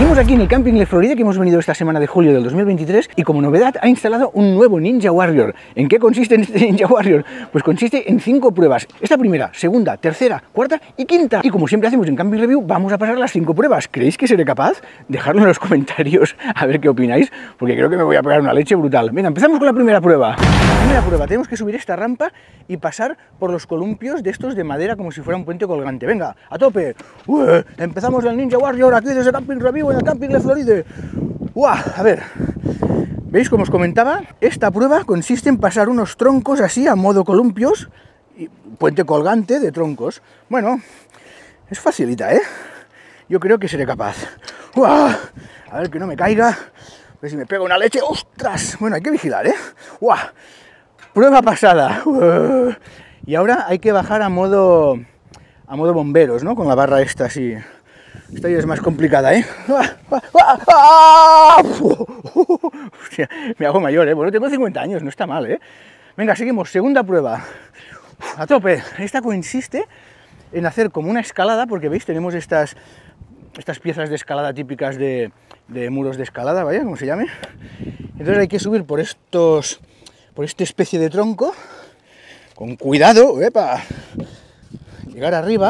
Seguimos aquí en el Camping Le Floride, que hemos venido esta semana de julio del 2023, y como novedad ha instalado un nuevo Ninja Warrior. ¿En qué consiste este Ninja Warrior? Pues consiste en 5 pruebas. Esta primera, segunda, tercera, cuarta y quinta. Y como siempre hacemos en Camping Review, vamos a pasar las 5 pruebas. ¿Creéis que seré capaz? Dejadlo en los comentarios a ver qué opináis, porque creo que me voy a pegar una leche brutal. Venga, empezamos con la primera prueba. Primera prueba, tenemos que subir esta rampa y pasar por los columpios de estos de madera como si fuera un puente colgante. Venga, a tope. Empezamos el Ninja Warrior aquí desde Camping Review en el Camping Le Floride. A ver, ¿veis? Como os comentaba, esta prueba consiste en pasar unos troncos así a modo columpios y puente colgante de troncos. Bueno, es facilita, ¿eh? Yo creo que seré capaz. A ver que no me caiga. A ver si me pego una leche. ¡Ostras! Bueno, hay que vigilar, ¿eh? Prueba pasada. Y ahora hay que bajar a modo bomberos, ¿no? Con la barra esta así. Esta ya es más complicada, ¿eh? Hostia, me hago mayor, ¿eh? Bueno, tengo 50 años, no está mal, ¿eh? Venga, seguimos. Segunda prueba. A tope. Esta consiste en hacer como una escalada, porque veis, tenemos estas piezas de escalada típicas de muros de escalada, ¿vaya? Como se llame. Entonces hay que subir por esta especie de tronco, con cuidado, para llegar arriba.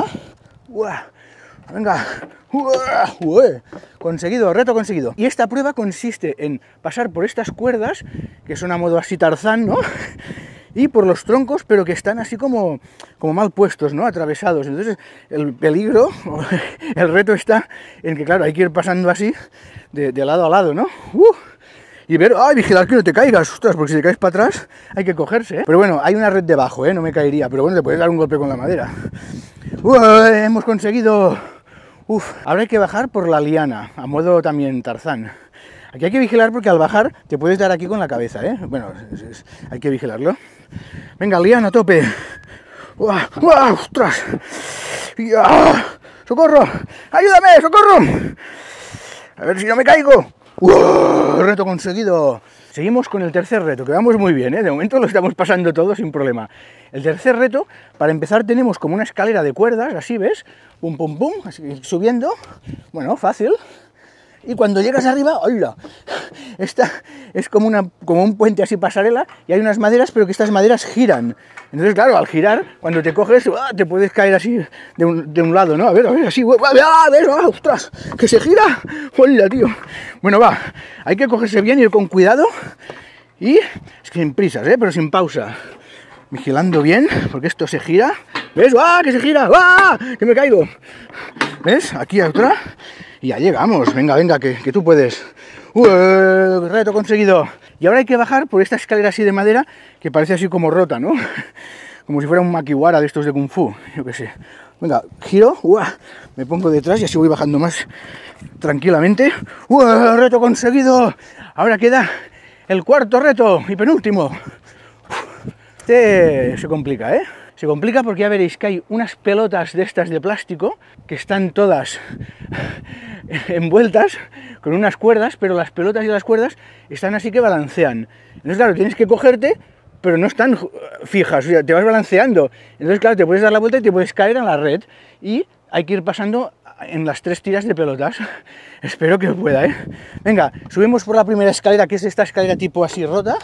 Venga, conseguido, reto conseguido. Y esta prueba consiste en pasar por estas cuerdas, que son a modo así Tarzán, ¿no? Y por los troncos, pero que están así como mal puestos, ¿no? Atravesados. Entonces el peligro, el reto está en que, claro, hay que ir pasando así, de lado a lado, ¿no? Y ver, vigilar que no te caigas, ostras, porque si te caes para atrás hay que cogerse, ¿eh? Pero bueno, hay una red debajo, ¿eh? No me caería, pero bueno, te puedes dar un golpe con la madera. Hemos conseguido. Ahora hay que bajar por la liana, a modo también Tarzán. Aquí hay que vigilar porque al bajar te puedes dar aquí con la cabeza, ¿eh? Bueno, hay que vigilarlo. Venga, liana, a tope. ¡Ostras! ¡Socorro! ¡Ayúdame, socorro! A ver si no me caigo. Reto conseguido. Seguimos con el tercer reto, que vamos muy bien, ¿eh? De momento lo estamos pasando todo sin problema. El tercer reto, para empezar tenemos como una escalera de cuerdas, así, ¿ves? Pum, pum, pum, así, subiendo. Bueno, fácil. Y cuando llegas arriba, ¡hola! Esta es como un puente así pasarela, y hay unas maderas, pero que estas maderas giran. Entonces, claro, al girar, cuando te coges, te puedes caer así de un lado, ¿no? A ver, así, ¿ves? ¡Ostras! ¡Que se gira! ¡Hola, tío! Bueno, hay que cogerse bien, ir con cuidado, y sin prisas, pero sin pausa. Vigilando bien, porque esto se gira. ¿Ves? ¡Que se gira! ¡Que me caigo! ¿Ves? Aquí hay otra. Y ya llegamos. Venga, que tú puedes. Reto conseguido. Y ahora hay que bajar por esta escalera así de madera, que parece así como rota, ¿no? Como si fuera un makiwara de estos de Kung Fu. Yo qué sé. Venga, giro. Me pongo detrás y así voy bajando más tranquilamente. Reto conseguido. Ahora queda el cuarto reto y penúltimo. Este se complica, ¿eh? Se complica porque ya veréis que hay unas pelotas de estas de plástico que están todas envueltas con unas cuerdas, pero las pelotas y las cuerdas están así que balancean. Entonces, claro, tienes que cogerte, pero no están fijas, o sea, te vas balanceando. Entonces, claro, te puedes dar la vuelta y te puedes caer en la red, y hay que ir pasando en las 3 tiras de pelotas. Espero que pueda, ¿eh? Venga, subimos por la primera escalera, que es esta escalera tipo así rota.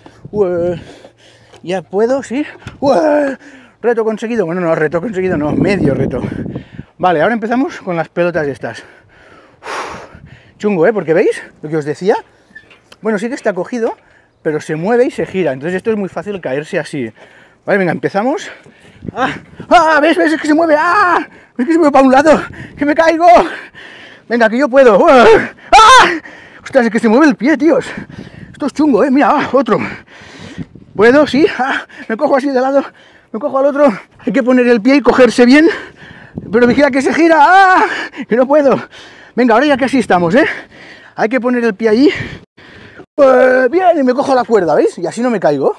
Ya puedo, sí. Reto conseguido. Bueno, no, reto conseguido no, medio reto. Vale, ahora empezamos con las pelotas estas. Chungo, ¿eh? Porque ¿veis lo que os decía? Bueno, sí que está cogido, pero se mueve y se gira. Entonces esto es muy fácil caerse así. Vale, venga, empezamos. ¿Ves? Es que se mueve. Es que se mueve para un lado. ¡Que me caigo! Venga, que yo puedo. Ostras, es que se mueve el pie, tíos. Esto es chungo, ¿eh? Mira, otro. ¿Puedo? Sí. Me cojo así de lado, me cojo al otro. Hay que poner el pie y cogerse bien, pero vigila que se gira. Que no puedo. Venga, ahora ya casi estamos, ¿eh? Hay que poner el pie allí. Bien, y me cojo la cuerda, ¿veis? Y así no me caigo.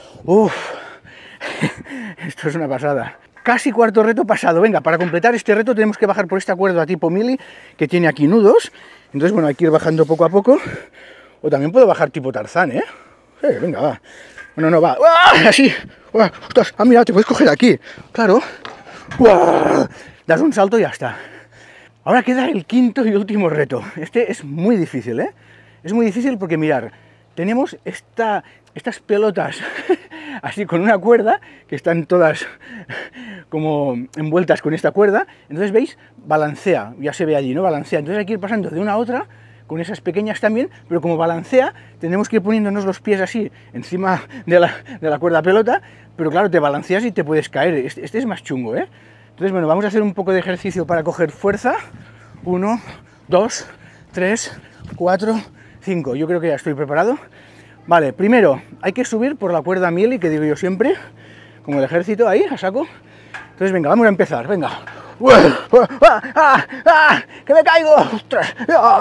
Esto es una pasada. Casi cuarto reto pasado. Venga, para completar este reto tenemos que bajar por esta cuerda tipo mili, que tiene aquí nudos. Entonces, bueno, hay que ir bajando poco a poco. O también puedo bajar tipo Tarzán, ¿eh? Venga, va. Bueno, no va. Así. Ostras, mira, te puedes coger aquí. Claro. Das un salto y ya está. Ahora queda el quinto y último reto. Este es muy difícil, ¿eh? Es muy difícil porque, mirad, tenemos estas pelotas así con una cuerda, que están todas como envueltas con esta cuerda. Entonces, ¿veis? Balancea, ya se ve allí, ¿no? Balancea. Entonces hay que ir pasando de una a otra, con esas pequeñas también, pero como balancea, tenemos que ir poniéndonos los pies así, encima de la cuerda pelota, pero claro, te balanceas y te puedes caer. Este es más chungo, ¿eh? Entonces, bueno, vamos a hacer un poco de ejercicio para coger fuerza. 1, 2, 3, 4, 5. Yo creo que ya estoy preparado. Vale, primero hay que subir por la cuerda mieli, que digo yo siempre, como el ejército ahí, a saco. Entonces, venga, vamos a empezar, venga. ¡Que me caigo! ¡Ostras!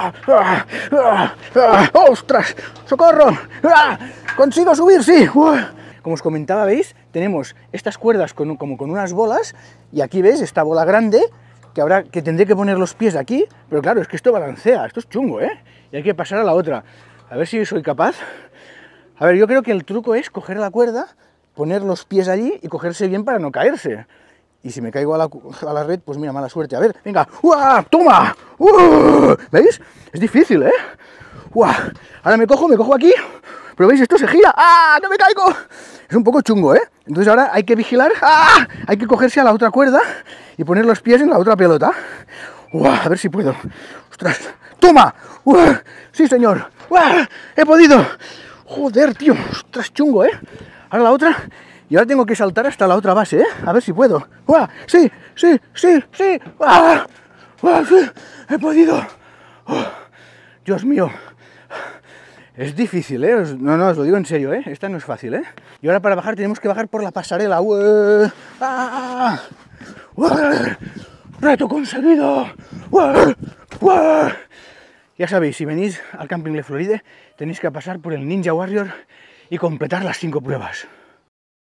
¡Ostras! ¡Socorro! ¡Consigo subir, sí! Como os comentaba, ¿veis? Tenemos estas cuerdas como con unas bolas, y aquí, ¿veis? Esta bola grande, que tendré que poner los pies aquí, pero claro, es que esto balancea, esto es chungo, ¿eh? Y hay que pasar a la otra. A ver si soy capaz. A ver, yo creo que el truco es coger la cuerda, poner los pies allí y cogerse bien para no caerse. Y si me caigo a la red, pues mira, mala suerte. A ver, venga, ¡uah! ¡Toma! ¿Veis? Es difícil, ¿eh? ¡Uah! Ahora me cojo aquí, pero ¿veis? Esto se gira. ¡Ah! ¡No me caigo! Es un poco chungo, ¿eh? Entonces ahora hay que vigilar. ¡Ah! Hay que cogerse a la otra cuerda y poner los pies en la otra pelota. ¡Uah! A ver si puedo. ¡Ostras! ¡Toma! ¡Uah! ¡Sí, señor! ¡Uah! ¡He podido! Joder, tío, ostras, chungo, ¿eh? Ahora la otra, y ahora tengo que saltar hasta la otra base, ¿eh? A ver si puedo. ¡Uah! ¡Sí, sí, sí, sí! ¡Ah! ¡Ah, sí! ¡He podido! ¡Oh! Dios mío. Es difícil, ¿eh? No, os lo digo en serio, ¿eh? Esta no es fácil, ¿eh? Y ahora para bajar tenemos que bajar por la pasarela. ¡Uah! ¡Ah! ¡Uah! ¡Reto conseguido! ¡Uah! ¡Uah! Ya sabéis, si venís al Camping Le Floride, tenéis que pasar por el Ninja Warrior y completar las 5 pruebas.